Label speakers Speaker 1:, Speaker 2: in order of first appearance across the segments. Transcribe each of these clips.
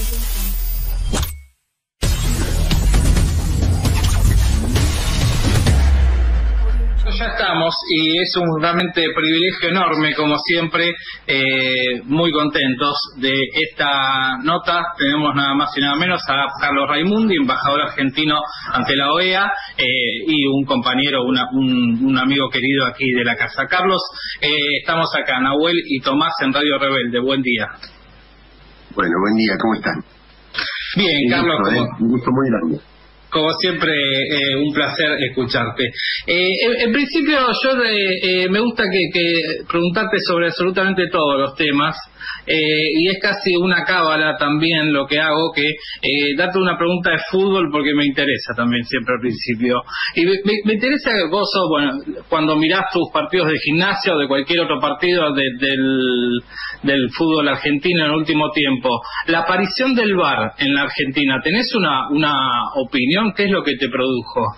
Speaker 1: Ya estamos y es un realmente privilegio enorme, como siempre, muy contentos de esta nota. Tenemos nada más y nada menos a Carlos Raimundi, embajador argentino ante la OEA, y un compañero, un amigo querido aquí de la casa. Carlos, estamos acá, Nahuel y Tomás en Radio Rebelde. Buen día.
Speaker 2: Bueno, buen día, ¿cómo están?
Speaker 1: Bien, Carlos.
Speaker 2: Un gusto muy grande.
Speaker 1: Como siempre, un placer escucharte. En principio, yo me gusta que preguntarte sobre absolutamente todos los temas, y es casi una cábala también lo que hago, que darte una pregunta de fútbol porque me interesa también siempre al principio. Y me interesa que vos sos, bueno, cuando mirás tus partidos de Gimnasia o de cualquier otro partido del fútbol argentino en el último tiempo, la aparición del VAR en la Argentina, ¿tenés una opinión? ¿Qué es lo que te produjo?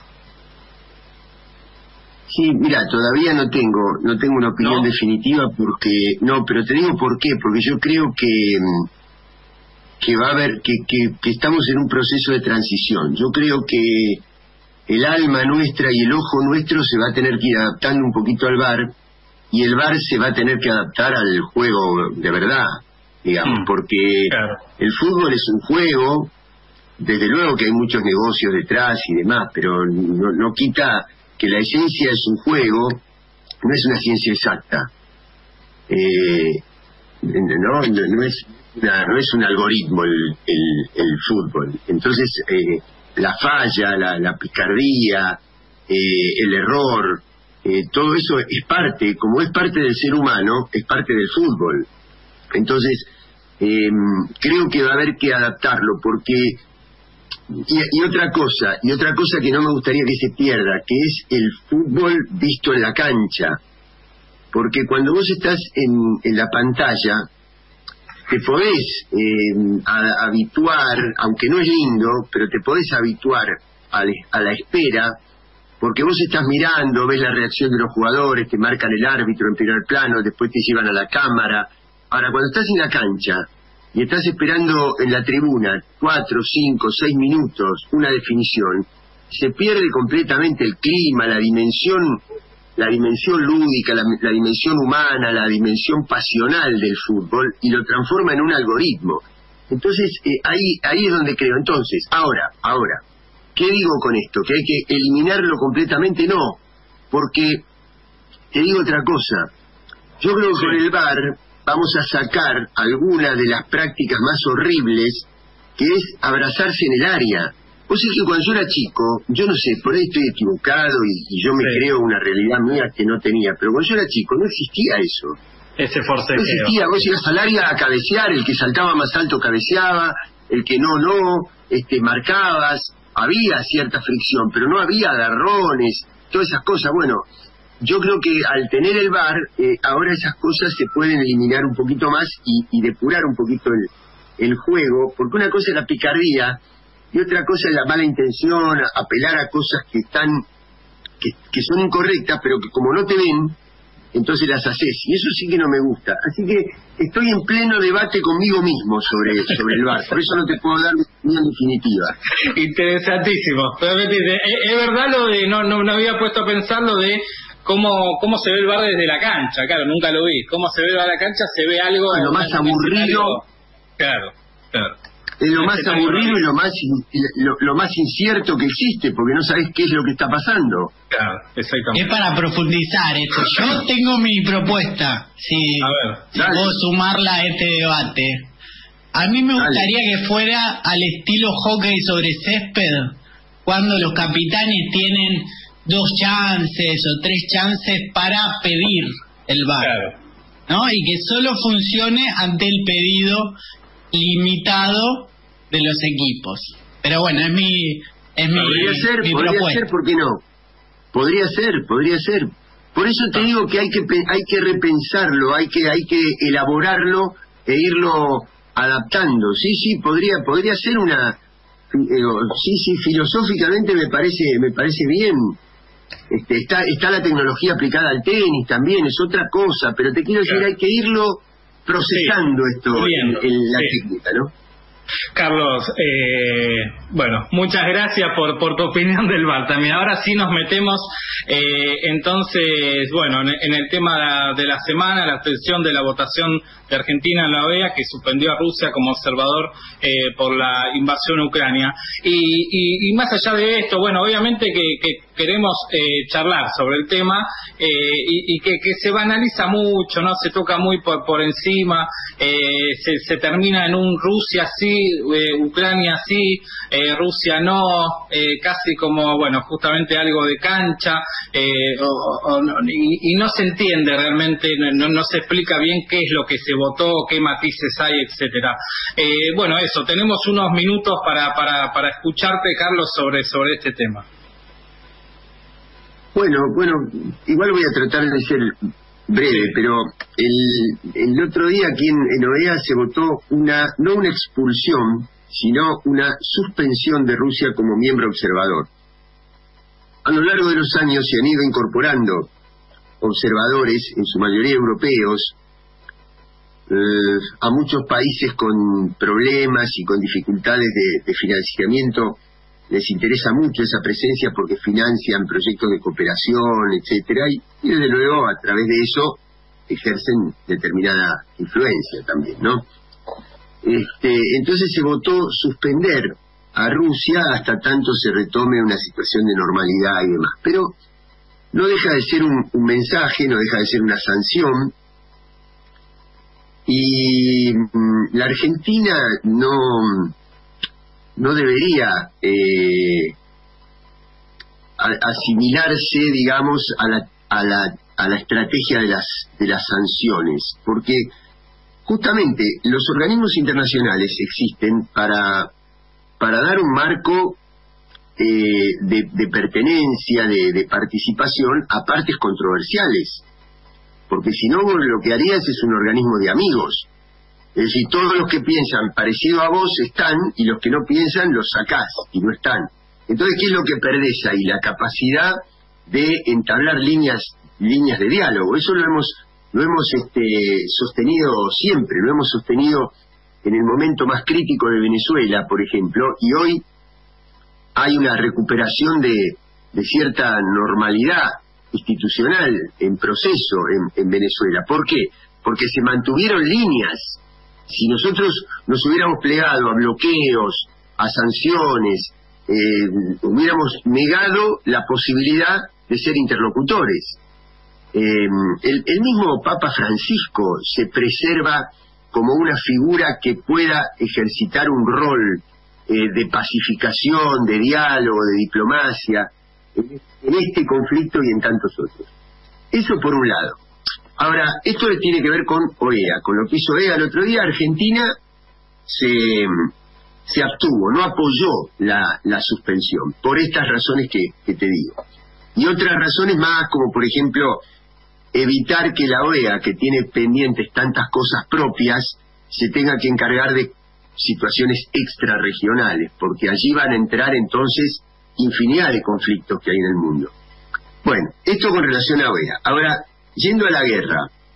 Speaker 2: Sí, mira, todavía no tengo una opinión definitiva porque pero te digo por qué, porque yo creo que va a haber que estamos en un proceso de transición. Yo creo que el alma nuestra y el ojo nuestro se va a tener que ir adaptando un poquito al VAR, y el VAR se va a tener que adaptar al juego de verdad, digamos, porque claro, el fútbol es un juego. Desde luego que hay muchos negocios detrás y demás, pero no quita que la esencia es un juego, no es una ciencia exacta. No es un algoritmo el fútbol. Entonces, la falla, la picardía, el error, todo eso es parte, como es parte del ser humano, es parte del fútbol. Entonces, creo que va a haber que adaptarlo, porque... Y otra cosa que no me gustaría que se pierda, que es el fútbol visto en la cancha, porque cuando vos estás en la pantalla te podés habituar, aunque no es lindo, pero te podés habituar a la espera, porque vos estás mirando, ves la reacción de los jugadores, te marcan el árbitro en primer plano, después te llevan a la cámara. Ahora, cuando estás en la cancha y estás esperando en la tribuna 4, 5, 6 minutos una definición, se pierde completamente el clima, la dimensión lúdica, la dimensión humana, la dimensión pasional del fútbol, y lo transforma en un algoritmo. Entonces, ahí es donde creo. Entonces, ahora, ¿qué digo con esto? ¿Que hay que eliminarlo completamente? No, porque te digo otra cosa. Yo creo que con el VAR vamos a sacar alguna de las prácticas más horribles, que es abrazarse en el área. Vos sabés que cuando yo era chico, yo no sé, por ahí estoy equivocado y yo me creo una realidad mía que no tenía, pero cuando yo era chico no existía eso.
Speaker 1: Ese forcejeo.
Speaker 2: No existía, vos ibas al área a cabecear, el que saltaba más alto cabeceaba, el que no, marcabas, había cierta fricción, pero no había agarrones, todas esas cosas. Bueno, yo creo que al tener el VAR, ahora esas cosas se pueden eliminar un poquito más y depurar un poquito el juego, porque una cosa es la picardía y otra cosa es la mala intención, apelar a cosas que son incorrectas, pero que como no te ven, entonces las haces, y eso sí que no me gusta. Así que estoy en pleno debate conmigo mismo sobre el VAR, por eso no te puedo dar una definitiva.
Speaker 1: Interesantísimo. Es verdad lo de, no había puesto a pensar lo de cómo se ve el VAR desde la cancha. Claro, nunca lo vi. Cómo se ve a la cancha, se ve algo...
Speaker 2: Lo más aburrido...
Speaker 1: Claro.
Speaker 2: Es lo más aburrido y lo más incierto que existe, porque no sabés qué es lo que está pasando.
Speaker 1: Claro, exactamente.
Speaker 3: Es para profundizar esto. Yo tengo mi propuesta, si puedo sumarla a este debate. A mí me gustaría que fuera al estilo hockey sobre césped, cuando los capitanes tienen 2 chances o 3 chances para pedir el VAR, ¿no? Y que solo funcione ante el pedido limitado de los equipos. Pero bueno, es mi
Speaker 2: podría ser, ¿por qué no? Podría ser. Por eso te digo que hay que repensarlo, hay que elaborarlo e irlo adaptando. Sí, podría ser una... sí, filosóficamente me parece bien. Está la tecnología aplicada al tenis también, es otra cosa, pero te quiero decir, hay que irlo procesando esto en la técnica, ¿no?
Speaker 1: Carlos, bueno, muchas gracias por tu opinión del VAR también. Ahora sí nos metemos entonces, bueno, en el tema de la semana, la abstención de la votación de Argentina en la OEA, que suspendió a Rusia como observador por la invasión a Ucrania. Y más allá de esto, bueno, obviamente que queremos charlar sobre el tema y que se banaliza mucho, ¿no? Se toca muy por encima, se termina en un Rusia sí, Ucrania sí, Rusia no, casi como, bueno, justamente algo de cancha, y no se entiende realmente, no se explica bien qué es lo que se votó, qué matices hay, etcétera. Bueno, eso, tenemos unos minutos para escucharte, Carlos, sobre este tema.
Speaker 2: Bueno, igual voy a tratar de ser breve, pero el otro día aquí en OEA se votó no una expulsión, sino una suspensión de Rusia como miembro observador. A lo largo de los años se han ido incorporando observadores, en su mayoría europeos, a muchos países con problemas y con dificultades de financiamiento. Les interesa mucho esa presencia porque financian proyectos de cooperación, etcétera, y desde luego a través de eso ejercen determinada influencia también, ¿no? Entonces se votó suspender a Rusia hasta tanto se retome una situación de normalidad y demás. Pero no deja de ser un mensaje, no deja de ser una sanción, y la Argentina no debería asimilarse, digamos, a la estrategia de las sanciones, porque justamente los organismos internacionales existen para dar un marco de pertenencia, de participación a partes controversiales, porque si no, lo que harías es un organismo de amigos. Es decir, todos los que piensan parecido a vos están, y los que no piensan los sacás, y no están. Entonces, ¿qué es lo que perdés ahí? La capacidad de entablar líneas de diálogo. Eso lo hemos sostenido siempre, lo hemos sostenido en el momento más crítico de Venezuela, por ejemplo, y hoy hay una recuperación de cierta normalidad institucional en proceso en Venezuela. ¿Por qué? Porque se mantuvieron líneas. Si nosotros nos hubiéramos plegado a bloqueos, a sanciones, hubiéramos negado la posibilidad de ser interlocutores. El mismo Papa Francisco se preserva como una figura que pueda ejercitar un rol de pacificación, de diálogo, de diplomacia, en este conflicto y en tantos otros. Eso por un lado. Ahora, esto tiene que ver con OEA, con lo que hizo OEA el otro día. Argentina se abstuvo, no apoyó la suspensión, por estas razones que te digo. Y otras razones más, como por ejemplo, evitar que la OEA, que tiene pendientes tantas cosas propias, se tenga que encargar de situaciones extrarregionales, porque allí van a entrar entonces infinidad de conflictos que hay en el mundo. Bueno, esto con relación a OEA. Ahora, yendo a la guerra,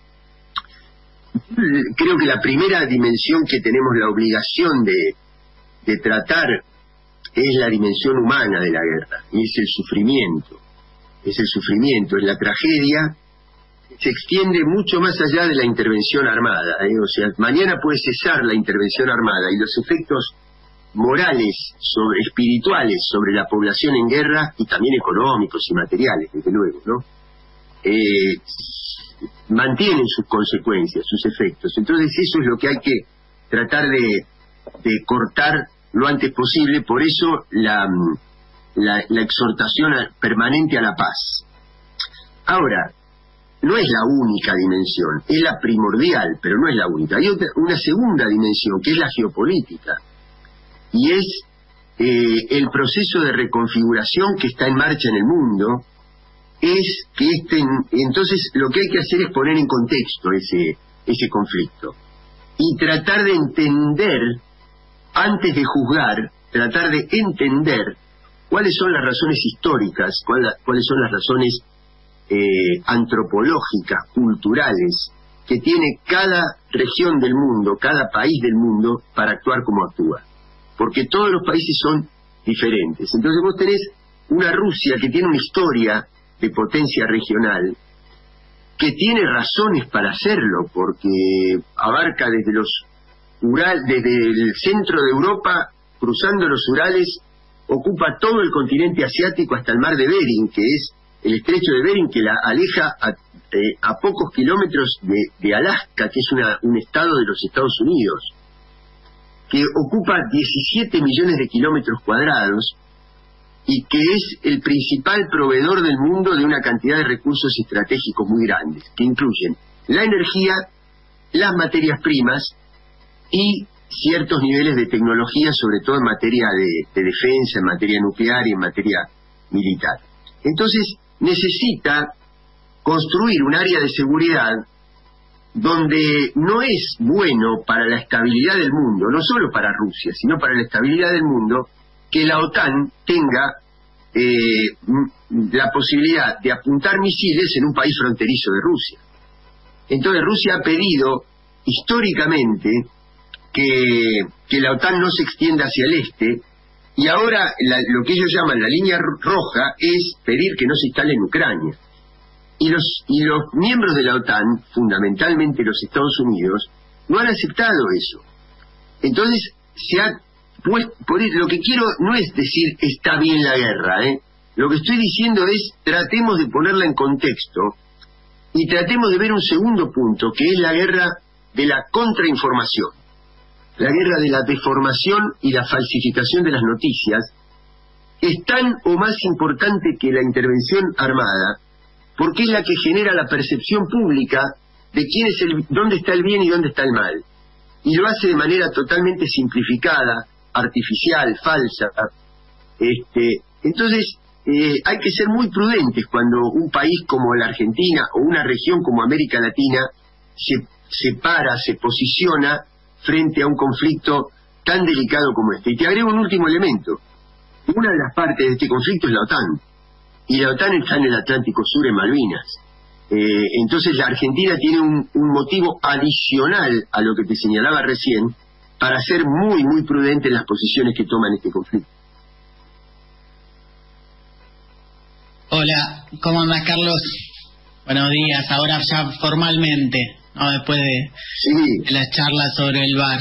Speaker 2: creo que la primera dimensión que tenemos la obligación de tratar es la dimensión humana de la guerra, y es el sufrimiento. Es el sufrimiento, es la tragedia, se extiende mucho más allá de la intervención armada. O sea, mañana puede cesar la intervención armada y los efectos morales, espirituales sobre la población en guerra, y también económicos y materiales, desde luego, ¿no? Mantienen sus consecuencias, sus efectos. Entonces eso es lo que hay que tratar de cortar lo antes posible. Por eso la exhortación permanente a la paz. Ahora, no es la única dimensión, es la primordial, pero no es la única. Hay una segunda dimensión, que es la geopolítica, y es el proceso de reconfiguración que está en marcha en el mundo. Es que entonces lo que hay que hacer es poner en contexto ese conflicto y tratar de entender, antes de juzgar, tratar de entender cuáles son las razones históricas, cuáles son las razones antropológicas, culturales, que tiene cada región del mundo, cada país del mundo, para actuar como actúa. Porque todos los países son diferentes. Entonces vos tenés una Rusia que tiene una historia de potencia regional, que tiene razones para hacerlo, porque abarca desde los desde el centro de Europa, cruzando los Urales, ocupa todo el continente asiático hasta el mar de Bering, que es el estrecho de Bering, que la aleja a pocos kilómetros de Alaska, que es un estado de los Estados Unidos, que ocupa 17 millones de kilómetros cuadrados y que es el principal proveedor del mundo de una cantidad de recursos estratégicos muy grandes, que incluyen la energía, las materias primas y ciertos niveles de tecnología, sobre todo en materia de defensa, en materia nuclear y en materia militar. Entonces necesita construir un área de seguridad donde no es bueno para la estabilidad del mundo, no solo para Rusia, sino para la estabilidad del mundo, que la OTAN tenga la posibilidad de apuntar misiles en un país fronterizo de Rusia. Entonces Rusia ha pedido históricamente que la OTAN no se extienda hacia el este, y ahora lo que ellos llaman la línea roja es pedir que no se instale en Ucrania. Y los miembros de la OTAN, fundamentalmente los Estados Unidos, no han aceptado eso. Entonces lo que quiero no es decir está bien la guerra, Lo que estoy diciendo es tratemos de ponerla en contexto y tratemos de ver un segundo punto, que es la guerra de la contrainformación, la guerra de la deformación y la falsificación de las noticias, es tan o más importante que la intervención armada, porque es la que genera la percepción pública de dónde está el bien y dónde está el mal, y lo hace de manera totalmente simplificada, artificial, falsa. Entonces hay que ser muy prudentes cuando un país como la Argentina o una región como América Latina se posiciona frente a un conflicto tan delicado como este. Y te agrego un último elemento. Una de las partes de este conflicto es la OTAN, y la OTAN está en el Atlántico Sur, en Malvinas. Entonces la Argentina tiene un motivo adicional a lo que te señalaba recién, para ser muy, muy prudente en las posiciones que toma en este conflicto.
Speaker 3: Hola, ¿cómo andas, Carlos? Buenos días, ahora ya formalmente, ¿no? Después de la charla sobre el VAR.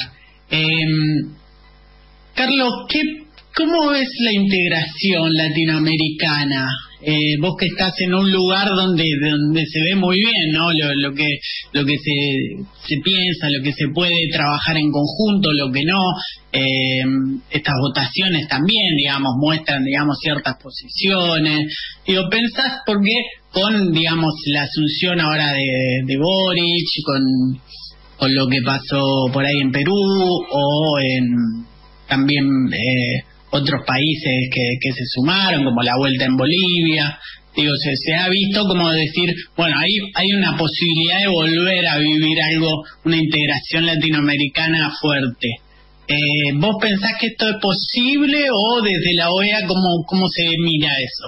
Speaker 3: Carlos, ¿cómo ves la integración latinoamericana? Vos que estás en un lugar donde se ve muy bien, ¿no? Lo que se piensa, lo que se puede trabajar en conjunto, lo que no. Estas votaciones también, digamos, muestran, digamos, ciertas posiciones. Digo, ¿pensás por qué con, digamos, la asunción ahora de Boric, con lo que pasó por ahí en Perú o en también otros países que se sumaron, como la vuelta en Bolivia? Digo, se ha visto como decir, bueno, hay una posibilidad de volver a vivir una integración latinoamericana fuerte. ¿Vos pensás que esto es posible o desde la OEA cómo se mira eso?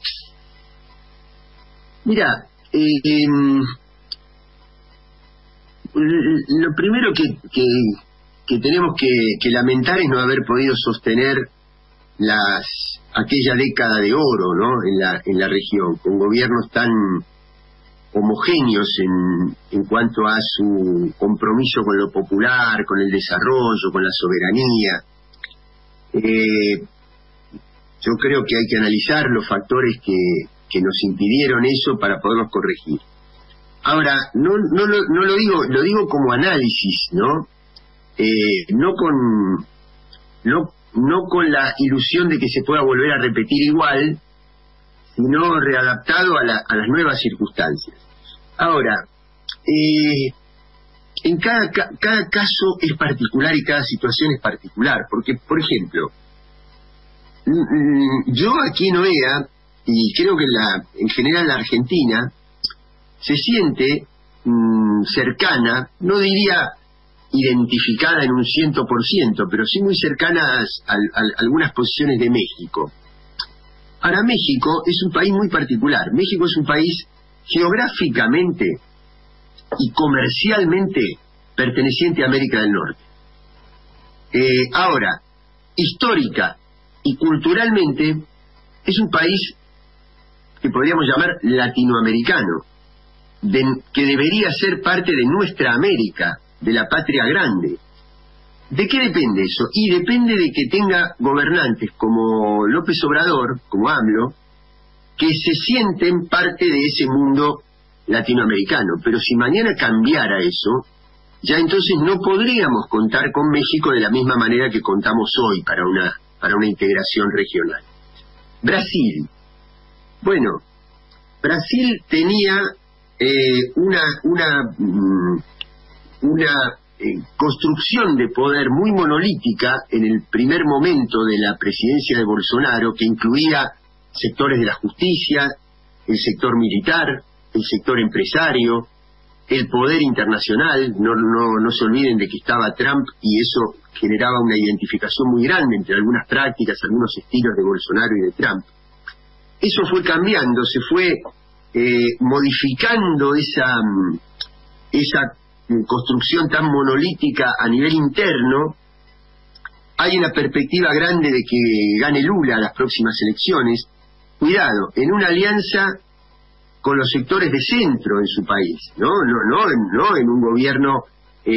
Speaker 2: Mira, lo primero que tenemos que lamentar es no haber podido sostener aquella década de oro, ¿no? en la región, con gobiernos tan homogéneos en cuanto a su compromiso con lo popular, con el desarrollo, con la soberanía. Yo creo que hay que analizar los factores que nos impidieron eso para poderlos corregir. Ahora, no lo digo como análisis, ¿no? No con la ilusión de que se pueda volver a repetir igual, sino readaptado a las nuevas circunstancias. Ahora, en cada caso es particular y cada situación es particular, porque, por ejemplo, yo aquí en OEA, y creo que en general la Argentina, se siente cercana, no diría identificada en un 100%, pero sí muy cercanas a algunas posiciones de México. Ahora, México es un país muy particular. México es un país geográficamente y comercialmente perteneciente a América del Norte. Ahora, histórica y culturalmente es un país que podríamos llamar latinoamericano, que debería ser parte de nuestra América, de la patria grande. ¿De qué depende eso? Y depende de que tenga gobernantes como López Obrador, como AMLO, que se sienten parte de ese mundo latinoamericano. Pero si mañana cambiara eso, ya entonces no podríamos contar con México de la misma manera que contamos hoy para una integración regional. Brasil. Bueno, Brasil tenía una construcción de poder muy monolítica en el primer momento de la presidencia de Bolsonaro, que incluía sectores de la justicia, el sector militar, el sector empresario, el poder internacional. No se olviden de que estaba Trump, y eso generaba una identificación muy grande entre algunas prácticas, algunos estilos de Bolsonaro y de Trump. Eso fue cambiando, se fue modificando esa construcción tan monolítica a nivel interno. Hay una perspectiva grande de que gane Lula las próximas elecciones. Cuidado, en una alianza con los sectores de centro en su país, no en un gobierno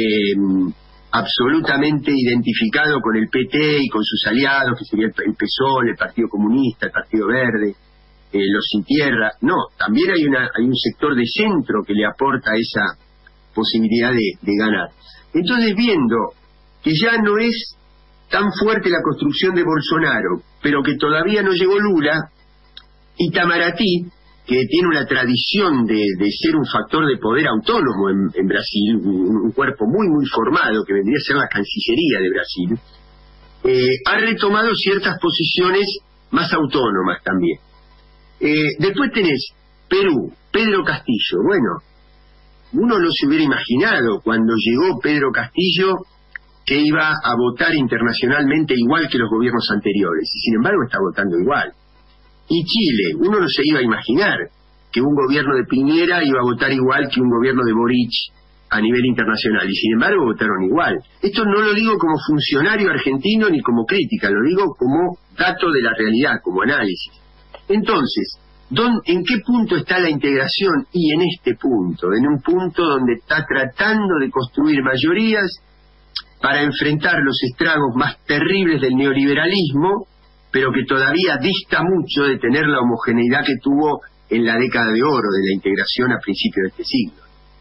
Speaker 2: absolutamente identificado con el PT y con sus aliados, que sería el PSOL, el Partido Comunista, el Partido Verde, los Sin Tierra. No, también hay un sector de centro que le aporta esa posibilidad de ganar. Entonces, viendo que ya no es tan fuerte la construcción de Bolsonaro, pero que todavía no llegó Lula, Itamaraty, que tiene una tradición de ser un factor de poder autónomo en Brasil, un cuerpo muy muy formado, que vendría a ser la Cancillería de Brasil, ha retomado ciertas posiciones más autónomas también. Después tenés Perú, Pedro Castillo. Bueno, uno no se hubiera imaginado cuando llegó Pedro Castillo que iba a votar internacionalmente igual que los gobiernos anteriores, y sin embargo está votando igual. Y Chile, uno no se iba a imaginar que un gobierno de Piñera iba a votar igual que un gobierno de Boric a nivel internacional, y sin embargo votaron igual. Esto no lo digo como funcionario argentino ni como crítica, lo digo como dato de la realidad, como análisis. Entonces, ¿en qué punto está la integración? Y en este punto, en un punto donde está tratando de construir mayorías para enfrentar los estragos más terribles del neoliberalismo, pero que todavía dista mucho de tener la homogeneidad que tuvo en la década de oro de la integración a principios de este siglo.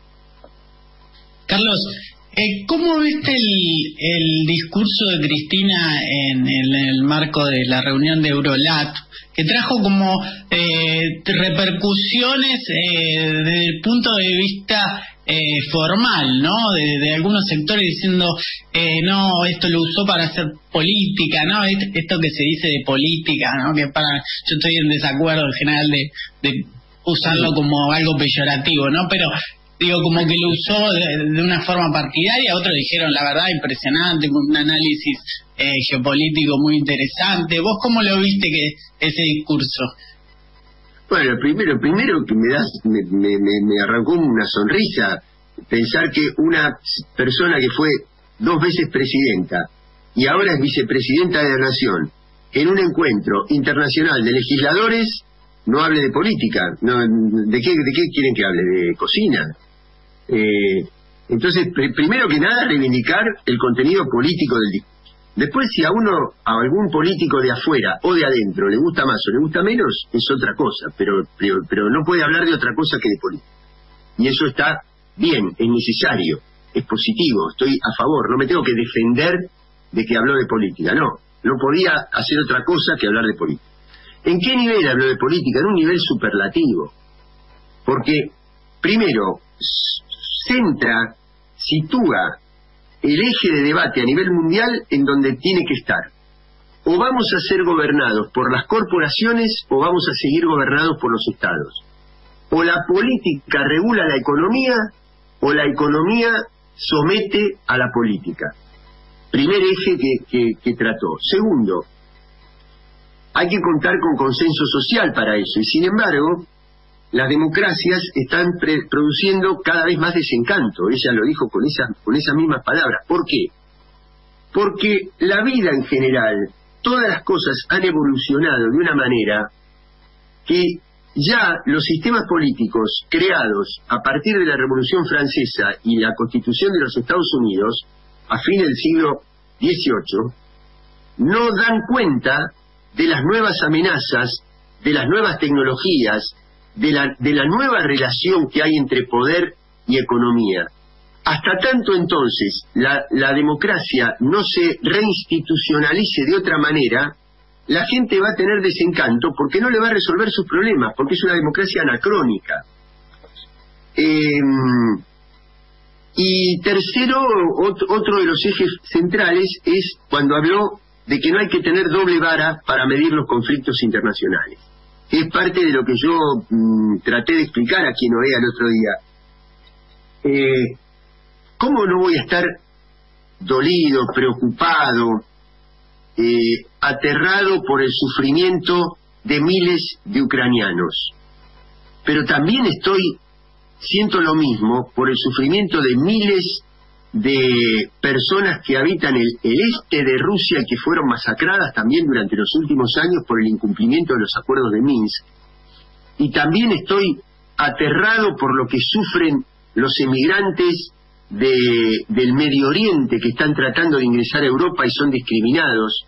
Speaker 3: Carlos, ¿cómo viste el discurso de Cristina en el marco de la reunión de Eurolat, que trajo como repercusiones desde el punto de vista formal, ¿no? De algunos sectores diciendo, no, esto lo usó para hacer política, ¿no? Esto que se dice de política, ¿no? Yo estoy en desacuerdo en general de usarlo como algo peyorativo, ¿no? Pero digo, como que lo usó de una forma partidaria. Otros dijeron, la verdad, impresionante, con un análisis geopolítico muy interesante. ¿Vos cómo lo viste ese discurso?
Speaker 2: Bueno, primero que me arrancó una sonrisa pensar que una persona que fue 2 veces presidenta y ahora es vicepresidenta de la Nación, en un encuentro internacional de legisladores, no hable de política. No, ¿de qué quieren que hable? ¿De cocina? Entonces, primero que nada, reivindicar el contenido político del discurso. Después, si a algún político de afuera o de adentro le gusta más o le gusta menos, es otra cosa, pero no puede hablar de otra cosa que de política. Y eso está bien, es necesario, es positivo, estoy a favor, no me tengo que defender de que habló de política, no podía hacer otra cosa que hablar de política. ¿En qué nivel habló de política? En un nivel superlativo, porque primero sitúa el eje de debate a nivel mundial en donde tiene que estar. O vamos a ser gobernados por las corporaciones o vamos a seguir gobernados por los estados. O la política regula la economía o la economía somete a la política. Primer eje que trató. Segundo, hay que contar con consenso social para eso, y sin embargo las democracias están produciendo cada vez más desencanto. Ella lo dijo con esas mismas palabras. ¿Por qué? Porque la vida en general, todas las cosas han evolucionado de una manera que ya los sistemas políticos creados a partir de la Revolución Francesa y la Constitución de los Estados Unidos, a fin del siglo XVIII, no dan cuenta de las nuevas amenazas, de las nuevas tecnologías, de la nueva relación que hay entre poder y economía. Hasta tanto entonces la democracia no se reinstitucionalice de otra manera, la gente va a tener desencanto porque no le va a resolver sus problemas, porque es una democracia anacrónica. Y tercero, otro de los ejes centrales es cuando habló de que no hay que tener doble vara para medir los conflictos internacionales. Es parte de lo que yo traté de explicar a quien oía el otro día. ¿Cómo no voy a estar dolido, preocupado, aterrado por el sufrimiento de miles de ucranianos? Pero también siento lo mismo por el sufrimiento de miles de personas que habitan el este de Rusia y que fueron masacradas también durante los últimos años por el incumplimiento de los acuerdos de Minsk. Y también estoy aterrado por lo que sufren los emigrantes del Medio Oriente que están tratando de ingresar a Europa y son discriminados,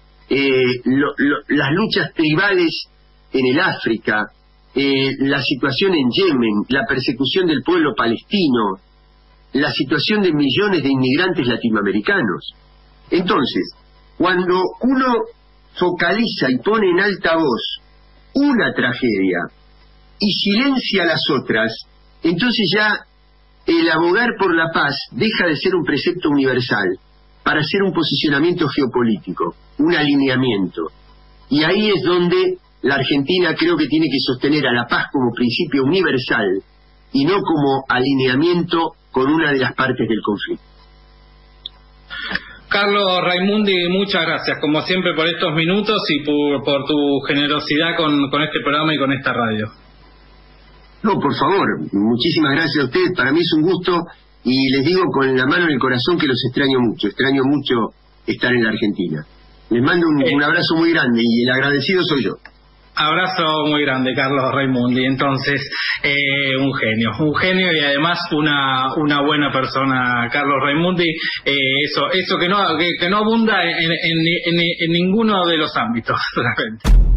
Speaker 2: las luchas tribales en el África, la situación en Yemen, la persecución del pueblo palestino, la situación de millones de inmigrantes latinoamericanos. Entonces, cuando uno focaliza y pone en alta voz una tragedia y silencia las otras, entonces ya el abogar por la paz deja de ser un precepto universal para ser un posicionamiento geopolítico, un alineamiento. Y ahí es donde la Argentina creo que tiene que sostener a la paz como principio universal y no como alineamiento con una de las partes del conflicto.
Speaker 1: Carlos Raimundi, muchas gracias, como siempre, por estos minutos y por tu generosidad con este programa y con esta radio.
Speaker 2: No, por favor, muchísimas gracias a ustedes, para mí es un gusto y les digo con la mano en el corazón que los extraño mucho estar en la Argentina. Les mando un abrazo muy grande y el agradecido soy yo.
Speaker 1: Abrazo muy grande, Carlos Raimundi. Entonces, un genio y además una buena persona, Carlos Raimundi. Eso que no abunda en ninguno de los ámbitos, realmente.